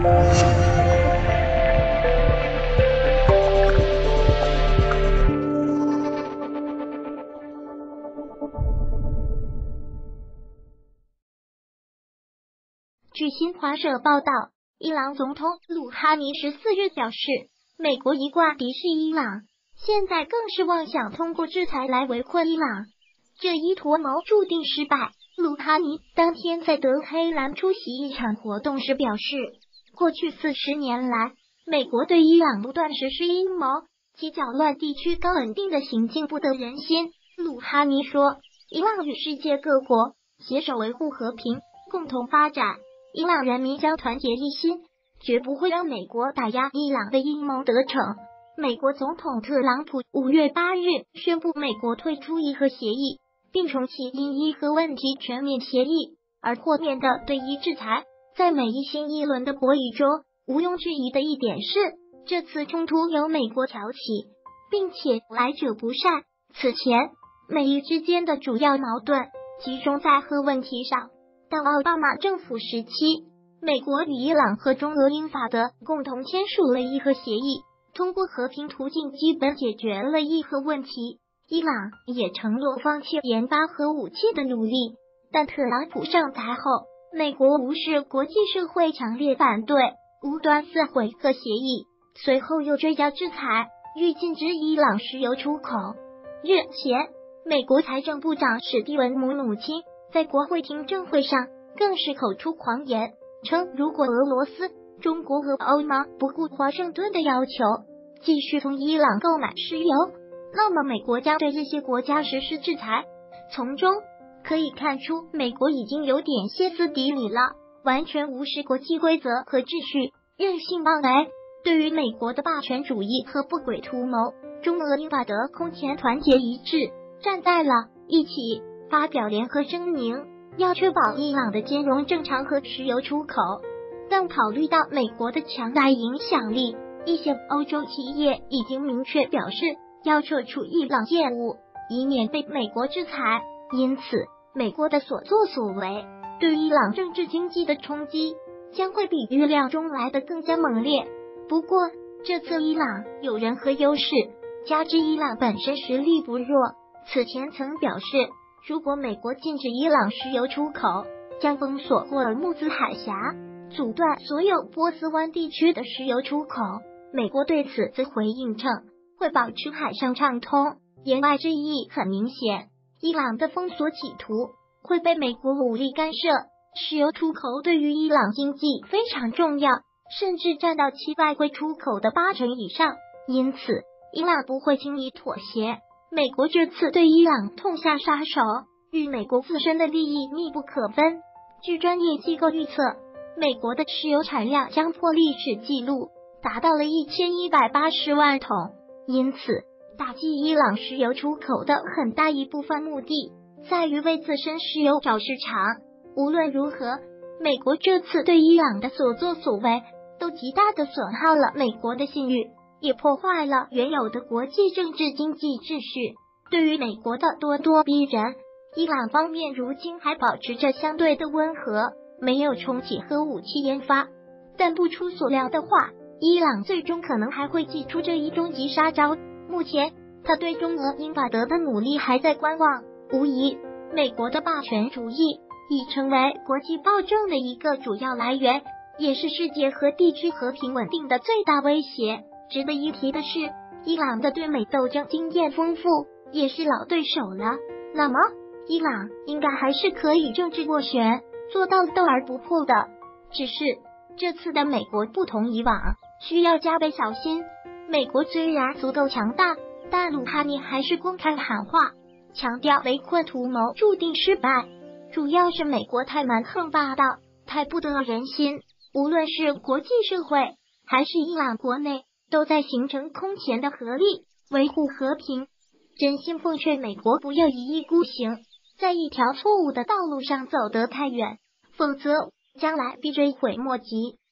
据新华社报道，伊朗总统鲁哈尼14日表示，美国一贯敌视伊朗，现在更是妄想通过制裁来围困伊朗，这一图谋注定失败。鲁哈尼当天在德黑兰出席一场活动时表示，过去40年来，美国对伊朗不断实施阴谋，其搅乱地区高稳定的行径不得人心。鲁哈尼说，伊朗与世界各国携手维护和平，共同发展。伊朗人民将团结一心，绝不会让美国打压伊朗的阴谋得逞。美国总统特朗普5月8日宣布美国退出伊核协议，并重启因伊核问题全面协议，而豁免的对伊制裁，在美伊新一轮的博弈中，毋庸置疑的一点是，这次冲突由美国挑起，并且来者不善。此前，美伊之间的主要矛盾集中在核问题上。到奥巴马政府时期，美国与伊朗和中俄英法德共同签署了伊核协议，通过和平途径基本解决了伊核问题。伊朗也承诺放弃研发核武器的努力，但特朗普上台后，美国无视国际社会强烈反对，无端撕毁核协议，随后又追加制裁，欲禁止伊朗石油出口。日前，美国财政部长史蒂文姆努钦在国会听证会上更是口出狂言，称如果俄罗斯、中国和欧盟不顾华盛顿的要求，继续从伊朗购买石油，那么美国将对这些国家实施制裁。从中可以看出，美国已经有点歇斯底里了，完全无视国际规则和秩序，任性妄为。对于美国的霸权主义和不轨图谋，中俄英法德空前团结一致，站在了一起，发表联合声明，要确保伊朗的金融正常和石油出口。但考虑到美国的强大影响力，一些欧洲企业已经明确表示要撤出伊朗业务，以免被美国制裁。因此，美国的所作所为对伊朗政治经济的冲击将会比预料中来得更加猛烈。不过，这次伊朗有人和优势，加之伊朗本身实力不弱，此前曾表示，如果美国禁止伊朗石油出口，将封锁霍尔木兹海峡，阻断所有波斯湾地区的石油出口。美国对此则回应称，会保持海上畅通。言外之意很明显，伊朗的封锁企图会被美国武力干涉。石油出口对于伊朗经济非常重要，甚至占到其外汇出口的80%以上，因此伊朗不会轻易妥协。美国这次对伊朗痛下杀手，与美国自身的利益密不可分。据专业机构预测，美国的石油产量将破历史纪录，达到了1180万桶。因此，打击伊朗石油出口的很大一部分目的在于为自身石油找市场。无论如何，美国这次对伊朗的所作所为都极大的损耗了美国的信誉，也破坏了原有的国际政治经济秩序。对于美国的咄咄逼人，伊朗方面如今还保持着相对的温和，没有重启核武器研发。但不出所料的话，伊朗最终可能还会祭出这一终极杀招。目前，他对中俄英法德的努力还在观望。无疑，美国的霸权主义已成为国际暴政的一个主要来源，也是世界和地区和平稳定的最大威胁。值得一提的是，伊朗的对美斗争经验丰富，也是老对手了。那么，伊朗应该还是可以政治斡旋，做到斗而不破的。只是这次的美国不同以往，需要加倍小心。美国虽然足够强大，但鲁哈尼还是公开喊话，强调围困图谋注定失败。主要是美国太蛮横霸道，太不得人心。无论是国际社会还是伊朗国内，都在形成空前的合力，维护和平。真心奉劝美国不要一意孤行，在一条错误的道路上走得太远，否则将来必追悔莫及。